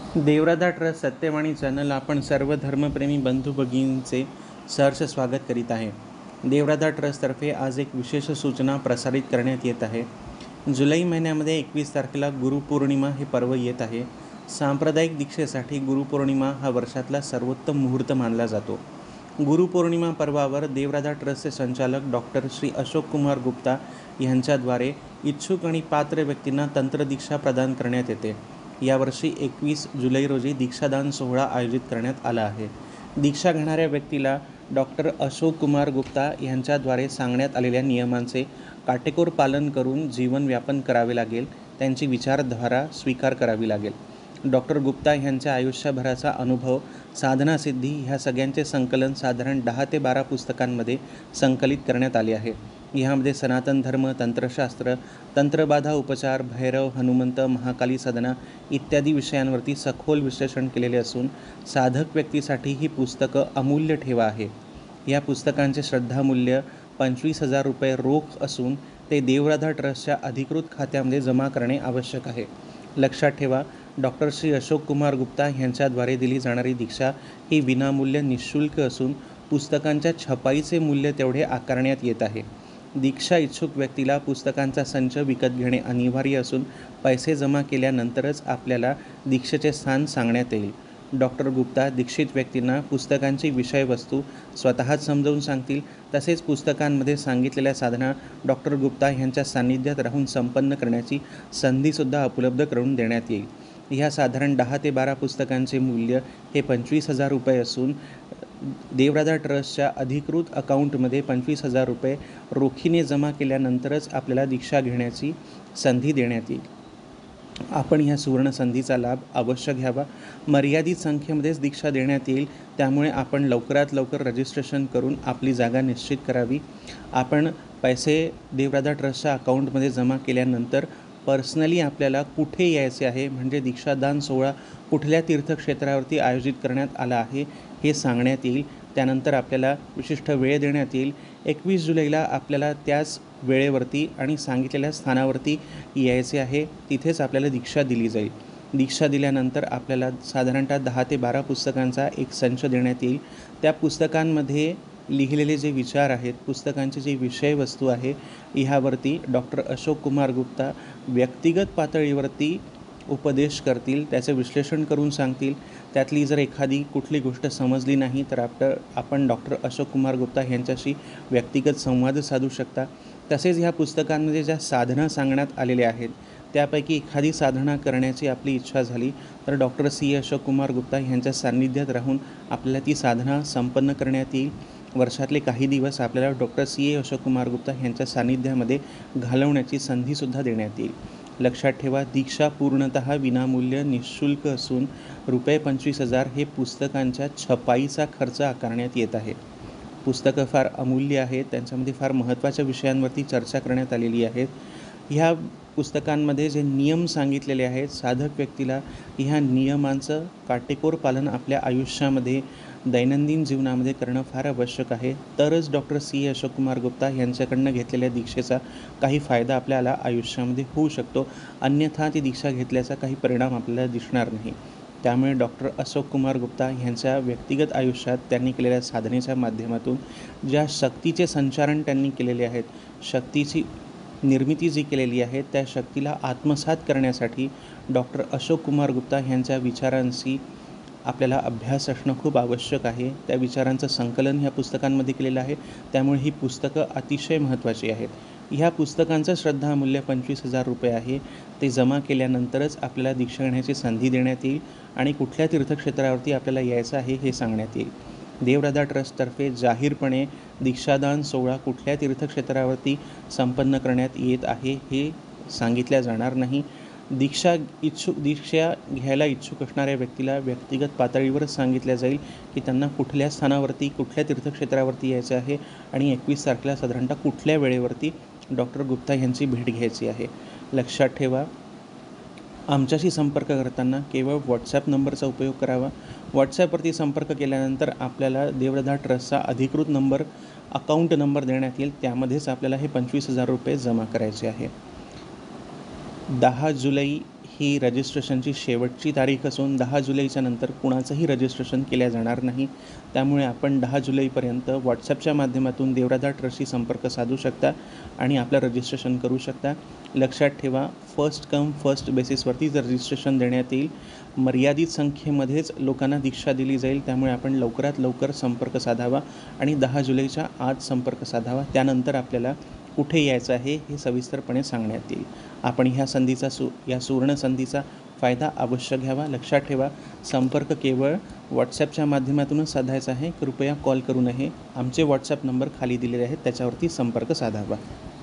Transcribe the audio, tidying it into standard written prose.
देवराधा trust Satyavani channel आपण सर्व धर्मप्रेमी बंधू भगिनींचे सहर्ष स्वागत करीत आहे. देवराधा ट्रस्टतर्फे आज एक विशेष सूचना प्रसारित करण्यात येत आहे. जुलै महिन्यामध्ये 21 तारखेला गुरुपौर्णिमा हे पर्व येत आहे. सांप्रदायिक दीक्षेसाठी गुरुपौर्णिमा हा वर्षातला सर्वोत्तम मुहूर्त मानला जातो. गुरुपौर्णिमा पर्वावर देवराधा ट्रस्टचे संचालक डॉक्टर श्री अशोक कुमार गुप्ता यांच्याद्वारे इच्छुक आणि पात्र व्यक्तींना तंत्रदीक्षा प्रदान करण्यात येते. यावर्षी 21 जुलै रोजी दीक्षादान सोहळा आयोजित करण्यात आला आहे. दीक्षा घेणाऱ्या व्यक्तीला डॉक्टर अशोक कुमार गुप्ता यांच्याद्वारे सांगण्यात आलेल्या नियमांचे काटेकोर पालन करून जीवन व्यापन करावे लागेल. त्यांची विचारधारा स्वीकार करावी लागेल. डॉक्टर गुप्ता यांच्या आयुष्यभराचा अनुभव, साधनासिद्धी ह्या सगळ्यांचे संकलन साधारण 10 ते 12 पुस्तकांमध्ये संकलित करण्यात आले आहे. ह्यामध्ये सनातन धर्म, तंत्रशास्त्र, तंत्रबाधा उपचार, भैरव, हनुमंत, महाकाली साधना इत्यादी विषयांवरती सखोल विश्लेषण केलेले असून साधक व्यक्तीसाठी ही पुस्तकं अमूल्य ठेवा आहे. या पुस्तकांचे श्रद्धामूल्य 25,000 रुपये रोख असून ते देवराधा ट्रस्टच्या अधिकृत खात्यामध्ये जमा करणे आवश्यक आहे. लक्षात ठेवा, डॉक्टर श्री अशोक कुमार गुप्ता यांच्याद्वारे दिली जाणारी दीक्षा ही विनामूल्य निःशुल्क असून पुस्तकांच्या छपाईचे मूल्य तेवढे आकारण्यात येत आहे. दीक्षा इच्छुक व्यक्तीला पुस्तकांचा संच विकत घेणे अनिवार्य असून पैसे जमा केल्यानंतरच आपल्याला दीक्षेचे स्थान सांगण्यात येईल. डॉक्टर गुप्ता दीक्षित व्यक्तींना पुस्तकांची विषयवस्तू स्वतःच समजावून सांगतील. तसेच पुस्तकांमध्ये सांगितलेल्या साधना डॉक्टर गुप्ता यांच्या सान्निध्यात राहून संपन्न करण्याची संधीसुद्धा उपलब्ध करून देण्यात येईल. ह्या साधारण 10 ते 12 पुस्तकांचे मूल्य हे 25,000 रुपये असून देवराधा ट्रस्टच्या अधिकृत अकाउंटमध्ये 25,000 रुपये रोखीने जमा केल्यानंतरच आपल्याला दीक्षा घेण्याची संधी देण्यात येईल. आपण ह्या सुवर्ण संधीचा लाभ अवश्य घ्यावा. मर्यादित संख्येमध्येच दीक्षा देण्यात येईल, त्यामुळे आपण लवकरात लवकर रजिस्ट्रेशन करून आपली जागा निश्चित करावी. आपण पैसे देवराधा ट्रस्टच्या अकाउंटमध्ये जमा केल्यानंतर पर्सनली आपल्याला कुठे यायचे आहे, म्हणजे दीक्षादान सोहळा कुठल्या तीर्थक्षेत्रावरती आयोजित करण्यात आला आहे हे सांगण्यात येईल. त्यानंतर आपल्याला विशिष्ट वेळ देण्यात येईल. 21 जुलैला आपल्याला त्याच वेळेवरती आणि सांगितलेल्या स्थानावरती यायचे आहे. तिथेच आपल्याला दीक्षा दिली जाईल. दीक्षा दिल्यानंतर आपल्याला साधारणतः 10 ते 12 पुस्तकांचा एक संच देण्यात येईल. त्या पुस्तकांमध्ये लिहिलेले जे विचार आहेत, पुस्तकांची जी विषयवस्तू आहे, ह्यावरती डॉक्टर अशोक कुमार गुप्ता व्यक्तिगत पातळीवरती उपदेश करतील, त्याचे विश्लेषण करून सांगतील. त्यातली जर एखादी कुठली गोष्ट समजली नाही तर आपण डॉक्टर अशोक कुमार गुप्ता यांच्याशी व्यक्तिगत संवाद साधू शकता. तसेच ह्या पुस्तकांमध्ये ज्या साधना सांगण्यात आलेल्या आहेत त्यापैकी एखादी साधना करण्याची आपली इच्छा झाली तर डॉक्टर सी अशोक कुमार गुप्ता यांच्या सान्निध्यात राहून आपल्याला ती साधना संपन्न करण्यात येईल. वर्षातले काही दिवस आपल्याला डॉक्टर सी अशोक कुमार गुप्ता यांच्या सान्निध्यामध्ये घालवण्याची संधीसुद्धा देण्यात येईल. लक्षात ठेवा, दीक्षा पूर्णतः विनामूल्य निःशुल्क असून रुपये 25,000 हे पुस्तकांच्या छपाईचा खर्च आकारण्यात येत आहे. पुस्तकं फार अमूल्य आहेत, त्यांच्यामध्ये फार महत्त्वाच्या विषयांवरती चर्चा करण्यात आलेली आहे. ह्या पुस्तकांमध्ये जे नियम सांगितलेले आहेत, साधक व्यक्तीला ह्या नियमांचं काटेकोर पालन आपल्या आयुष्यामध्ये दैनंदिन जीवनामध्ये करणं फार आवश्यक आहे. तरच डॉक्टर सी अशोक कुमार गुप्ता यांच्याकडनं घेतलेल्या दीक्षेचा काही फायदा आपल्याला आयुष्यामध्ये होऊ शकतो. अन्यथा ती दीक्षा घेतल्याचा काही परिणाम आपल्याला दिसणार नाही. त्यामुळे डॉक्टर अशोक कुमार गुप्ता यांच्या व्यक्तिगत आयुष्यात त्यांनी केलेल्या साधनेच्या माध्यमातून ज्या शक्तीचे संचारण त्यांनी केलेले आहेत, शक्तीची निर्मिती जी केलेली आहे, त्या शक्तीला आत्मसात करण्यासाठी डॉक्टर अशोक कुमार गुप्ता यांच्या विचारांशी आपल्याला अभ्यास असणं खूप आवश्यक आहे. त्या विचारांचं संकलन ह्या पुस्तकांमध्ये केलेलं आहे. त्यामुळे ही पुस्तकं अतिशय महत्त्वाची आहेत. ह्या पुस्तकांचं श्रद्धामूल्य 25,000 रुपये आहे. ते जमा केल्यानंतरच आपल्याला दीक्षा घेण्याची संधी देण्यात येईल आणि कुठल्या तीर्थक्षेत्रावरती आपल्याला यायचं आहे हे सांगण्यात येईल. देवराधा ट्रस्टतर्फे जाहीरपणे दीक्षादान सोहळा कुठल्या तीर्थक्षेत्रावरती संपन्न करण्यात येत आहे हे सांगितल्या जाणार नाही. दीक्षा घ्यायला इच्छुक असणाऱ्या व्यक्तीला व्यक्तिगत पातळीवरच सांगितल्या जाईल की त्यांना कुठल्या स्थानावरती, कुठल्या तीर्थक्षेत्रावरती यायचं आहे आणि 21 तारखेला साधारणतः कुठल्या वेळेवरती डॉक्टर गुप्ता यांची भेट घ्यायची आहे. लक्षात ठेवा, आमच्याशी संपर्क करताना केवळ व्हॉट्सॲप नंबरचा उपयोग करावा. व्हॉट्सॲपवरती संपर्क केल्यानंतर आपल्याला देवराधा ट्रस्टचा अधिकृत नंबर, अकाउंट नंबर देण्यात येईल. त्यामध्येच आपल्याला हे 25,000 रुपये जमा करायचे आहे. 10 जुलै ही रजिस्ट्रेशनची शेवटची तारीख असून 10 जुलैच्या नंतर कुणाचंही रजिस्ट्रेशन केल्या जाणार नाही. त्यामुळे आपण 10 जुलैपर्यंत व्हॉट्सॲपच्या माध्यमातून देवराजा ट्रस्टशी संपर्क साधू शकता आणि आपलं रजिस्ट्रेशन करू शकता. लक्षात ठेवा, फर्स्ट कम फर्स्ट बेसिसवरतीच रजिस्ट्रेशन देण्यात येईल. मर्यादित संख्येमध्येच लोकांना दीक्षा दिली जाईल. त्यामुळे आपण लवकरात लवकर संपर्क साधावा आणि 10 जुलैच्या आज संपर्क साधावा. त्यानंतर आपल्याला कुठे यायचं आहे हे सविस्तरपणे सांगण्यात येईल. आपण ह्या या सुवर्ण संधीचा फायदा अवश्य घ्यावा. लक्षात ठेवा, संपर्क केवळ व्हॉट्सॲपच्या माध्यमातूनच साधायचा आहे. कृपया कॉल करू नये. आमचे व्हॉट्सॲप नंबर खाली दिलेले आहेत, त्याच्यावरती संपर्क साधावा.